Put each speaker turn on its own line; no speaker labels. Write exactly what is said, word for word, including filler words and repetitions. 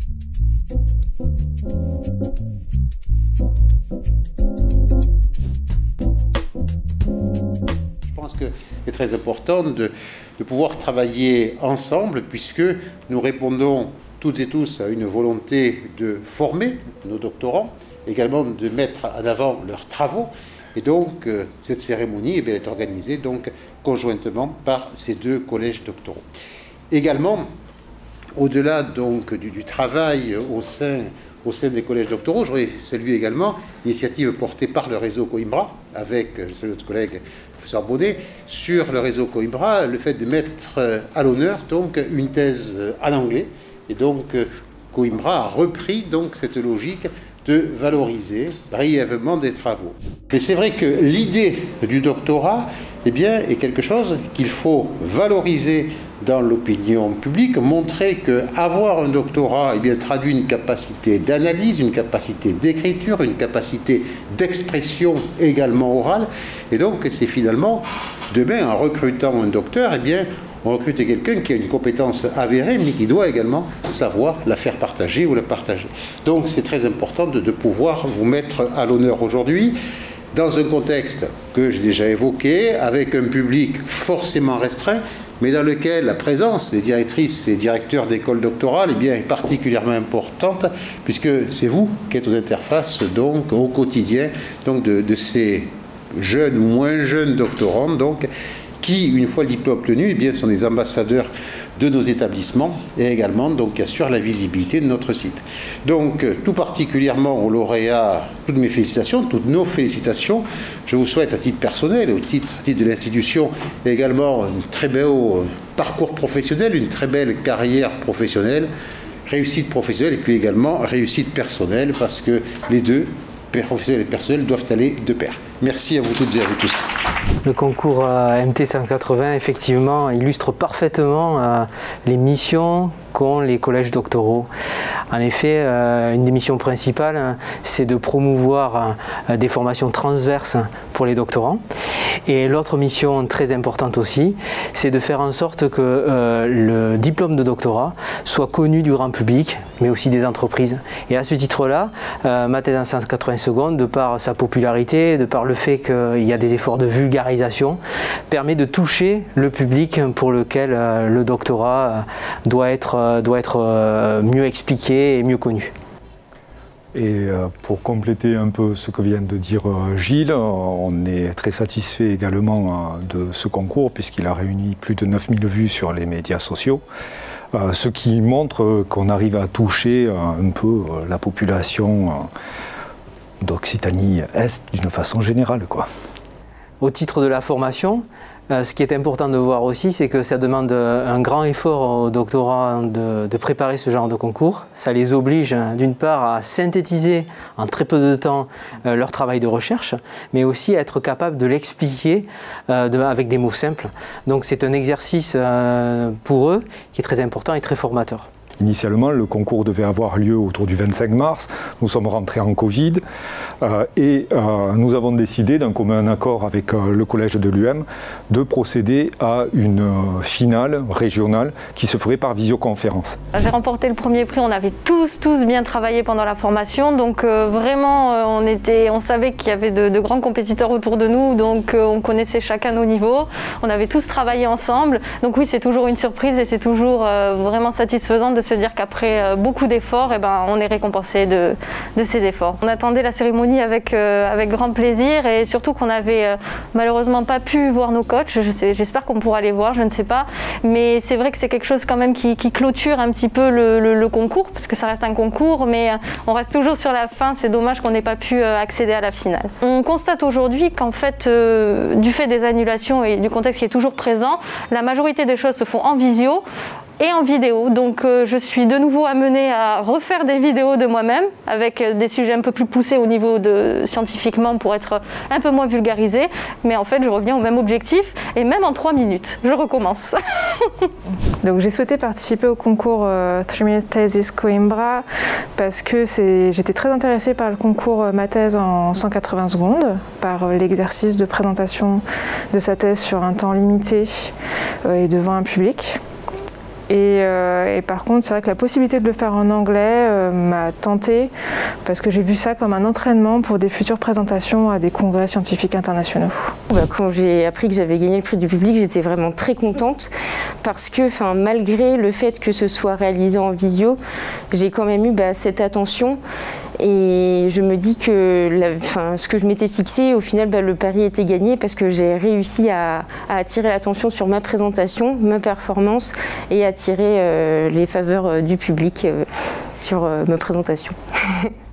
Je pense que c'est très important de, de pouvoir travailler ensemble puisque nous répondons toutes et tous à une volonté de former nos doctorants, également de mettre en avant leurs travaux. Et donc, euh, cette cérémonie eh bien, est organisée donc, conjointement par ces deux collèges doctoraux. Également, au-delà donc, du, du travail au sein, au sein des collèges doctoraux, je voudrais saluer également l'initiative portée par le réseau Coimbra, avec, je salue notre collègue professeur Bonnet, sur le réseau Coimbra, le fait de mettre à l'honneur donc, une thèse en anglais. Et donc, Coimbra a repris donc, cette logique de valoriser brièvement des travaux. Mais c'est vrai que l'idée du doctorat eh bien, est quelque chose qu'il faut valoriser dans l'opinion publique, montrer qu'avoir un doctorat eh bien, traduit une capacité d'analyse, une capacité d'écriture, une capacité d'expression également orale. Et donc, c'est finalement, demain, en recrutant un docteur, eh bien, on recrute quelqu'un qui a une compétence avérée, mais qui doit également savoir la faire partager ou la partager. Donc c'est très important de, de pouvoir vous mettre à l'honneur aujourd'hui, dans un contexte que j'ai déjà évoqué, avec un public forcément restreint, mais dans lequel la présence des directrices et directeurs d'écoles doctorales eh bien, est particulièrement importante, puisque c'est vous qui êtes aux interfaces donc, au quotidien donc, de, de ces jeunes ou moins jeunes doctorants, donc, qui, une fois le diplôme obtenu, eh bien, sont des ambassadeurs de nos établissements et également donc, qui assurent la visibilité de notre site. Donc, tout particulièrement aux lauréats, toutes mes félicitations, toutes nos félicitations. Je vous souhaite à titre personnel et au titre, à titre de l'institution également un très beau parcours professionnel, une très belle carrière professionnelle, réussite professionnelle et puis également réussite personnelle parce que les deux, professionnels et personnels, doivent aller de pair. Merci à vous toutes et à vous tous.
Le concours M T cent quatre-vingts, effectivement, illustre parfaitement euh, les missions qu'ont les collèges doctoraux. En effet, euh, une des missions principales, c'est de promouvoir euh, des formations transverses pour les doctorants. Et l'autre mission très importante aussi, c'est de faire en sorte que euh, le diplôme de doctorat soit connu du grand public, mais aussi des entreprises. Et à ce titre-là, euh, ma thèse en cent quatre-vingts secondes, de par sa popularité, de par le fait qu'il y a des efforts de vulgarisation, permet de toucher le public pour lequel euh, le doctorat euh, doit être, euh, doit être euh, mieux expliqué et mieux connu.
Et pour compléter un peu ce que vient de dire Gilles, on est très satisfait également de ce concours puisqu'il a réuni plus de neuf mille vues sur les médias sociaux, ce qui montre qu'on arrive à toucher un peu la population d'Occitanie-Est d'une façon générale, quoi.
Au titre de la formation, euh, ce qui est important de voir aussi, c'est que ça demande un grand effort aux doctorants de, de préparer ce genre de concours. Ça les oblige d'une part à synthétiser en très peu de temps euh, leur travail de recherche, mais aussi à être capable de l'expliquer euh, de, avec des mots simples. Donc c'est un exercice euh, pour eux qui est très important et très formateur.
Initialement, le concours devait avoir lieu autour du vingt-cinq mars. Nous sommes rentrés en Covid euh, et euh, nous avons décidé, d'un commun accord avec euh, le collège de l'U M, de procéder à une euh, finale régionale qui se ferait par visioconférence.
J'ai remporté le premier prix, on avait tous, tous bien travaillé pendant la formation, donc euh, vraiment euh, on, était, on savait qu'il y avait de, de grands compétiteurs autour de nous, donc euh, on connaissait chacun nos niveaux, on avait tous travaillé ensemble, donc oui, c'est toujours une surprise et c'est toujours euh, vraiment satisfaisant de se dire qu'après beaucoup d'efforts, eh ben, on est récompensé de, de ces efforts. On attendait la cérémonie avec, euh, avec grand plaisir et surtout qu'on n'avait euh, malheureusement pas pu voir nos coachs. J'espère qu'on pourra les voir, je ne sais pas. Mais c'est vrai que c'est quelque chose quand même qui, qui clôture un petit peu le, le, le concours, parce que ça reste un concours, mais on reste toujours sur la fin. C'est dommage qu'on n'ait pas pu accéder à la finale. On constate aujourd'hui qu'en fait, euh, du fait des annulations et du contexte qui est toujours présent, la majorité des choses se font en visio et en vidéo. Donc euh, je suis de nouveau amenée à refaire des vidéos de moi-même avec des sujets un peu plus poussés au niveau de scientifiquement pour être un peu moins vulgarisé. Mais en fait, je reviens au même objectif et même en trois minutes, je recommence.
Donc j'ai souhaité participer au concours euh, three minute Thesis Coimbra parce que j'étais très intéressée par le concours euh, ma thèse en cent quatre-vingts secondes, par euh, l'exercice de présentation de sa thèse sur un temps limité euh, et devant un public. Et, euh, et par contre, c'est vrai que la possibilité de le faire en anglais euh, m'a tentée parce que j'ai vu ça comme un entraînement pour des futures présentations à des congrès scientifiques internationaux.
Bah, quand j'ai appris que j'avais gagné le prix du public, j'étais vraiment très contente parce que enfin, malgré le fait que ce soit réalisé en visio, j'ai quand même eu bah, cette attention. Et je me dis que la, enfin, ce que je m'étais fixé, au final, bah, le pari était gagné parce que j'ai réussi à, à attirer l'attention sur ma présentation, ma performance et attirer euh, les faveurs euh, du public euh, sur euh, ma présentation.